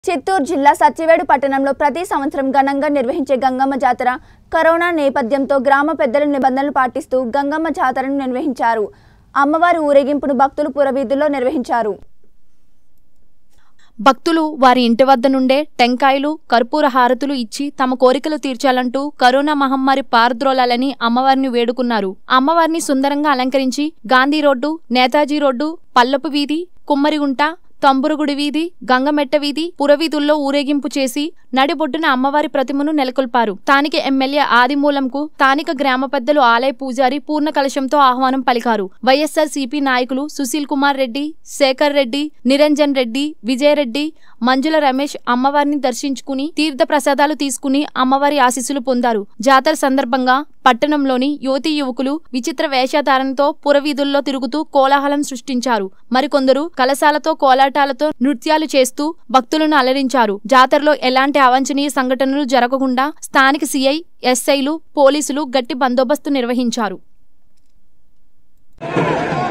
చిత్తూరు జిల్లా సత్యవేడు పట్టణంలో ప్రతి సంవత్సరం ఘనంగా నిర్వహించే గంగమ్మ జాతర కరోనా నేపథ్యంతో గ్రామ పెద్దల నిబంధనలు పాటిస్తూ గంగమ్మ జాతరను నిర్వహించారు. అమ్మవారి ఊరేగింపును భక్తులు పురవీధుల్లో నిర్వహించారు. భక్తులు వారి ఇంటి వద్ద నుండే టెంకాయలు, కర్పూర హారతులు ఇచ్చి తమ కోరికలు తీర్చాలంటూ కరోనా మహమ్మారి పారద్రోలాలని అమ్మవారిని వేడుకున్నారు. అమ్మవారిని సుందరంగా అలంకరించి గాంధీ రోడ్డు, నేతాజీ రోడ్డు, పల్లపు వీధి, కుమ్మరిగుంట, తంబురుగుడి వీధి, గంగమెట్ట వీధి, పురవీధుల్లో ఊరేగింపు చేసి నడిబొడ్డున అమ్మవారి ప్రతిమను నెలకొల్పారు. స్థానిక ఎమ్మెల్యే ఆదిమూలంకు స్థానిక గ్రామ పెద్దలు ఆలయ పూజారి పూర్ణ కలశంతో ఆహ్వానం పలికారు. వైఎస్ఆర్సీపీ నాయకులు సుశీల్ కుమార్ రెడ్డి, శేఖర్ రెడ్డి, నిరంజన్ రెడ్డి, విజయరెడ్డి, మంజుల రమేష్ అమ్మవారిని దర్శించుకుని తీర్థ ప్రసాదాలు తీసుకుని అమ్మవారి ఆశీస్సులు పొందారు. జాతర సందర్భంగా పట్టణంలోని యువతీ యువకులు విచిత్ర వేషధారణతో పురవీధుల్లో తిరుగుతూ కోలాహలం సృష్టించారు. మరికొందరు కలశాలతో, కోలాటాలతో నృత్యాలు చేస్తూ భక్తులను అలరించారు. జాతరలో ఎలాంటి అవాంఛనీయ సంఘటనలు జరగకుండా స్థానిక సిఐ, ఎస్ఐలు, పోలీసులు గట్టి బందోబస్తు నిర్వహించారు.